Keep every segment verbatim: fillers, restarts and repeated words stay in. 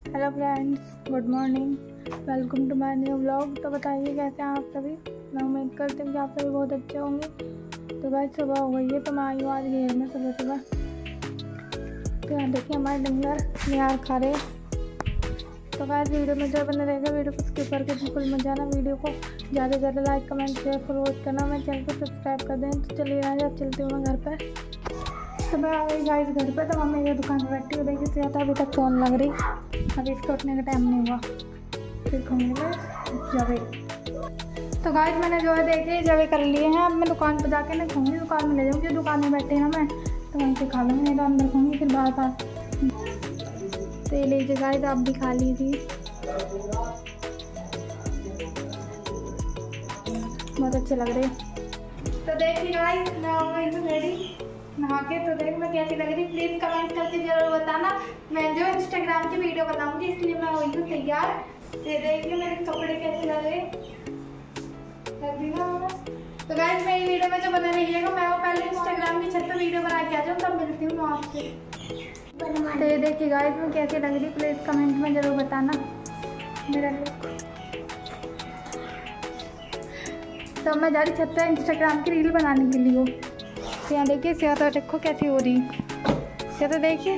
Hello friends, good morning, welcome to my new vlog. तो बताइए कैसे हैं आप सभी। मैं उम्मीद करती हूँ कि आप सभी बहुत अच्छे होंगे। तो गाइस सुबह हो गई है, तो मैं आई हूँ आज घेर में सुबह सुबह। तो यहाँ देखिए हमारे डंगर निहार खा रहे। तो गाइस वीडियो में जो बने रहेगा, वीडियो को स्किप करके बिल्कुल मत जाना। वीडियो को ज़्यादा से ज़्यादा लाइक कमेंट शेयर फॉरवर्ड करना। मैं चैनल को सब्सक्राइब कर दें। तो चलिए आज अब चलती हूँ मैं घर पर। तो मैं आ गई गाइस घर पे। तो मम्मी ये दुकान पर बैठी हुई देखी से आता अभी तक फ़ोन लग रही। अभी इसका उठने का टाइम नहीं हुआ। फिर खाऊंगी जवे। तो गाइस मैंने जो है देखे जवे कर लिए हैं। अब मैं दुकान पर जाके नहीं खाऊंगी, दुकान में ले जाऊँगी। दुकान में बैठे ना मैं, तो वहीं से खा लूँगी, नहीं तो अंदर खाऊंगी फिर बाहर बाहर। तो ये लीजिए गाइस, आप भी खा लीजिए, बहुत अच्छे लग रहे। तो देखिए गाइस मैं हो गई हूँ रेडी नहा के। तो देख मैं कैसी लग रही, प्लीज़ कमेंट करके जरूर बताना। मैं जो इंस्टाग्राम की वीडियो बनाऊंगी इसलिए मैं हुई हूँ तैयार। ये देखिए मेरे कपड़े कैसे लग रहे लग रही ना। तो गाइस मेरी वीडियो में जो बने रहिएगा। मैं वो पहले इंस्टाग्राम की छत पर वीडियो बना के आ जाऊँ, तब मिलती हूँ मैं आपसे। तो ये देखिए गाइस मैं कैसी लग रही, प्लीज़ कमेंट में ज़रूर बताना मेरा लुक। तो मैं जा रही छत पर इंस्टाग्राम की रील बनाने के लिए। तो यहाँ देखिए सेहत देखो कैसी हो रही। सेहत देखिए,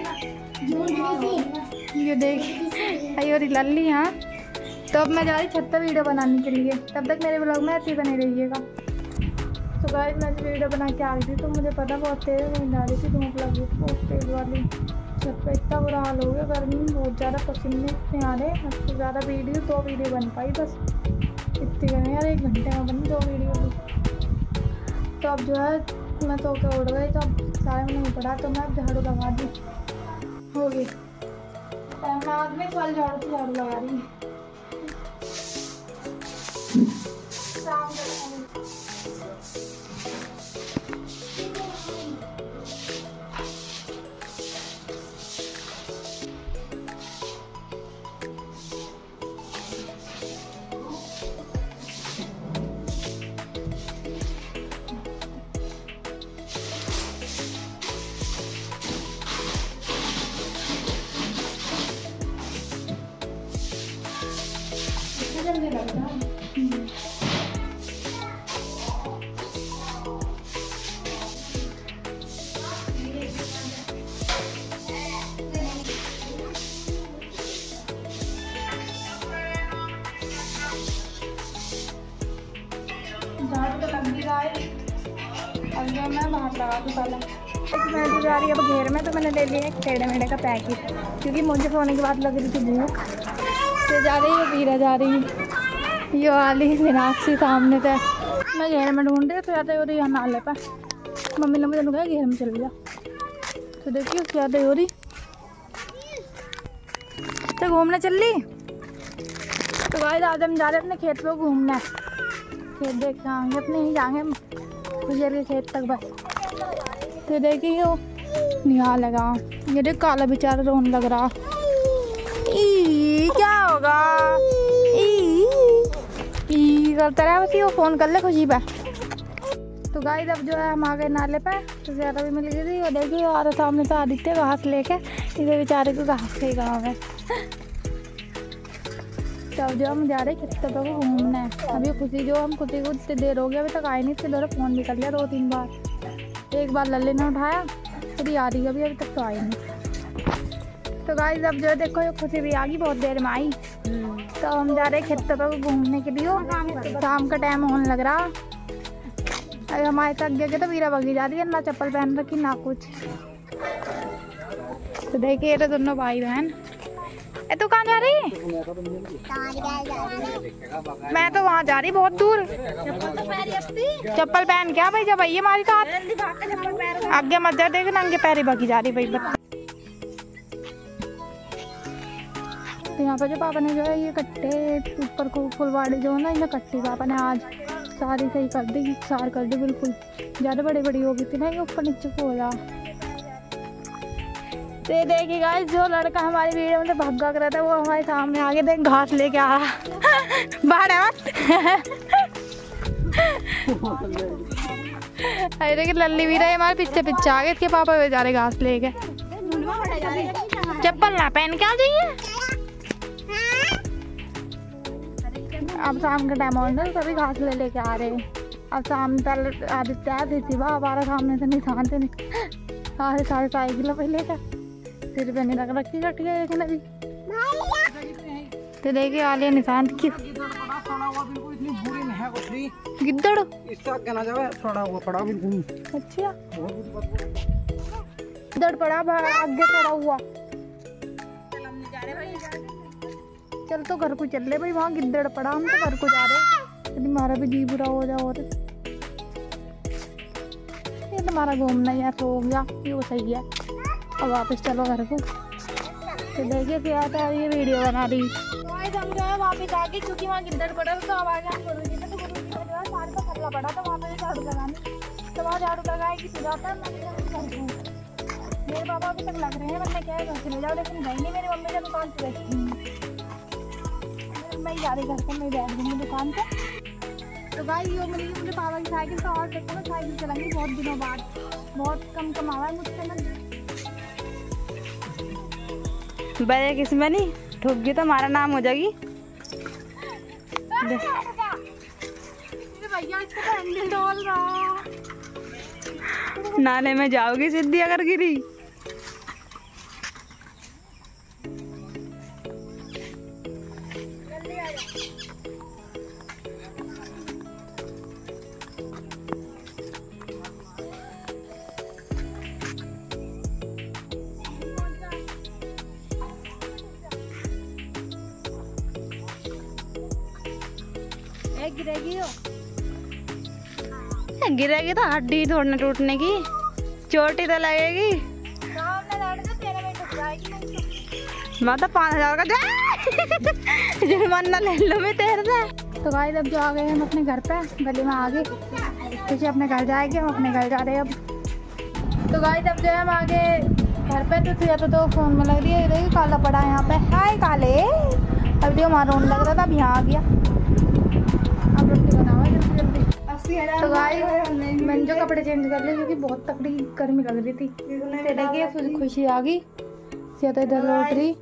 ये देखिए आई हो रही लल्ली। हाँ तो अब मैं जा रही छत पर वीडियो बनाने के लिए। तब तक मेरे ब्लॉग में ऐसे ही बने रहिएगा। तो गाइस मैं वीडियो बना के आ गई थी। तो मुझे पता बहुत तेज़ नींद आ रही थी, धूप लगी थी बहुत तेज़ वाली। छत पर इतना बुरा हाल हो गया, गर्मी बहुत ज़्यादा, पसीने इतने आ रहे। सबसे ज़्यादा वीडियो दो वीडियो बन पाई बस, इतनी गर्मी यार, एक घंटे में बनी दो वीडियो भी। तो अब जो है मैं तो के उड़ गई। तो अब सारे में नहीं पड़ा, तो मैं अब झाड़ू लगा दी हो गई। मैं आदमी वाले झाड़ू से झाड़ू लगा रही हूँ। जल्दी लगता है। झाड़ू तो लग भी रहा है। अब जो मैं बाहर लगा दूँ पहले। मैं जो जा रही है अब घेर में। तो मैंने ले लिया एक टेढ़े मेढ़े का पैकेट, क्योंकि मुझे सोने के बाद लग रही थी भूख। तो जा रही है पीरा जा रही है ये वाली मीनाक्षी सामने से। मैं घेर में ढूंढ रही तो जाते हो रही यहाँ नाले पर। मम्मी ने मुझे कहा घेर में चल गया। तो देखिए क्या हो रही तो घूमने चल ली। तो भाई आज हम जा रहे अपने खेत पे घूमने। खेत देख के आएंगे, अपने ही जाएंगे गुजर के खेत तक बस। तो देखिए वो निहार लगा, ये देख काला बेचारा रोने लग रहा। ई क्या होगा ई ई करता रहा बस, वो फ़ोन कर ले खुशी पे। तो गाइस अब जो है हम आ गए नाले पे। तो ज़्यादा भी मिल गई थी। और देखिए और सामने से आदित्य घास लेके, इसे बेचारे को घास के गाँव है। तो अब जो हम जा रहे खेत पर घूमना है। अभी खुशी जो हम खुशी को इतनी देर हो गया, अभी तक आई नहीं। इसके द्वारा फ़ोन भी कर लिया दो तीन बार। एक बार लल्ले ने उठाया, फिर आ रही अभी अभी तक तो आई नहीं। तो गाइस अब जो देखो ये खुशी भी आ गई, बहुत देर में आई। तो हम जा रहे खेत पर घूमने के लिए। शाम का टाइम होने लग रहा। अरे हमारे तक गए तो वीरा बगी जा रही है, ना चप्पल पहन रखी ना कुछ। तो देखिए ये दोनों भाई बहन। ए तू कहाँ जा रही है? मैं तो वहाँ जा रही बहुत दूर। चप्पल पहन क्या भाई, जब भाई हमारी कार आगे मत जा, देख नंगे पैरी बगी जा रही भाई। तो यहाँ पर जो पापा ने जो है ये कट्टे ऊपर को फुलवाड़ी जो है ना, इन्हें कट्टी पापा ने आज सारी सही कर दी, सार कर दी बिल्कुल। ज़्यादा बड़ी बड़ी हो गई थी ना, ये ऊपर नीचे को हो रहा। तो ये देखिए गाइस जो लड़का हमारी वीडियो में भागा कर रहा था, वो हमारे सामने आगे देख घास लेके आ रहा। बाहर है अरे देखिए लल्ली भी रहे हमारे पीछे पीछे आ गए। इसके पापा बेचारे घास लेके। चप्पल ना पहन के आ जाइए। अब शाम का टाइम और ना सभी घास ले लेके आ रहे हैं। अब शाम पहले आदित्य थे सिवा हमारा सामने से निशान थे साढ़े साढ़े ढाई किलो पहले का सिर पे नहीं रख रखी कटी है लेकिन अभी तो देखे आ लिया निशान क्यों गिद्दड़ अच्छा गिद्दड़ पड़ा आगे खड़ा हुआ। चल तो घर को चल ले भाई, वहाँ गिद्दड़ पड़ा, हम तो घर को जा रहे। यदि हमारा भी जी बुरा हो जाओ और ये तुम्हारा घूमना यार तो हो गया, ये वो सही है। अब वापस चलो घर को। तो देखिए क्या था ये वीडियो बना रही हम जो है वापस आके, क्योंकि वहाँ गिद्दड़ पड़ा था तो अब आगे हम गुरु जी ने तो गुरु जी का जो है साढ़े का फसला पड़ा था वहाँ पे झाड़ू लगाने, तो वहाँ झाड़ू लगाएगी फिर आता है। मेरे पापा अभी तक लग रहे हैं, मैंने क्या है घर से ले जाओ, लेकिन गई नहीं। मेरी मम्मी ने दुकान से बैठी मैं जा रही घर पर, मैं बैठ दूँगी दुकान पर। तो भाई ये मेरी मुझे पापा की साइकिल का और देखो ना, साइकिल चलाएंगी बहुत दिनों बाद, बहुत कम कम आवा है मुझसे। मैं बड़े किस में नहीं ठोक गई तो हमारा नाम हो जाएगी। नाले में जाओगी सिद्धि अगर गिरी। गिरेगी हो गिरेगी तो हड्डी थोड़ने टूटने की, चोटी तो लगेगी। मैं तो पाँच हजार का जुर्माना ले लो मैं तेरे से। तो भाई जब जो आ गए हम अपने घर पे, गली में आ गए, तुझे अपने घर जाएंगे, हम अपने घर जा रहे हैं अब। तो भाई जब जो है हम आ गए घर पे, तो तुझे तो फोन में लग रही है, देखिए काला पड़ा है यहाँ पे। हाय काले, अब देखो हमारा रोन लग रहा था, अब यहाँ आ गया। अब रोटी बनाओ जल्दी जल्दी। तो भाई मैंने जो कपड़े चेंज कर लिए क्योंकि बहुत तकड़ी गर्मी लग रही थी। तो देखिए खुशी आ गई, तो इधर लौट रही।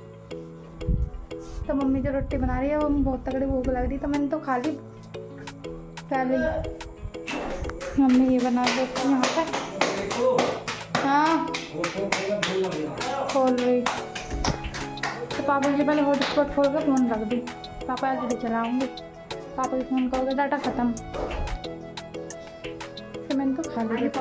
तो मम्मी जो रोटी बना रही है वो बहुत तगड़ी भूख लग रही, तो मैंने तो खा ली पहले ही। मम्मी ये बना देती यहाँ पे। हाँ खोल रही। तो पापा जी पहले हॉटस्पॉट खोल कर फ़ोन रख दी, पापा एल ई डी चलाऊँगी। पापा के फ़ोन का हो गया डाटा ख़त्म, तो मैंने तो खा लिया।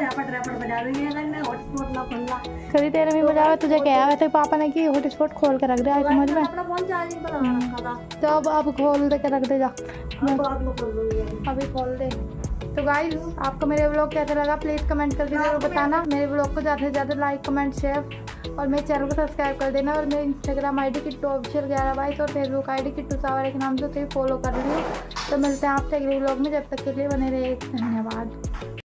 खरी तेरे में बजा हुआ तुझे क्या है, तो पापा ने कि हॉटस्पॉट खोल के रख दिया समझ में। तो अब अब खोल दे के रख दे जा, अभी खोल दे। तो गाइस आपको मेरे व्लॉग कैसा लगा प्लीज़ कमेंट करके जरूर बताना। मेरे व्लॉग को ज़्यादा से ज़्यादा लाइक कमेंट शेयर और मेरे चैनल को सब्सक्राइब कर देना। और मेरे Instagram I D Kittu official ग्यारह बाईस और फेसबुक आई डी किट्टू सावर के नाम से फॉलो कर रही हूँ। तो मिलते हैं आपसे अगले व्लॉग में, जब तक के लिए बने रहिए। धन्यवाद।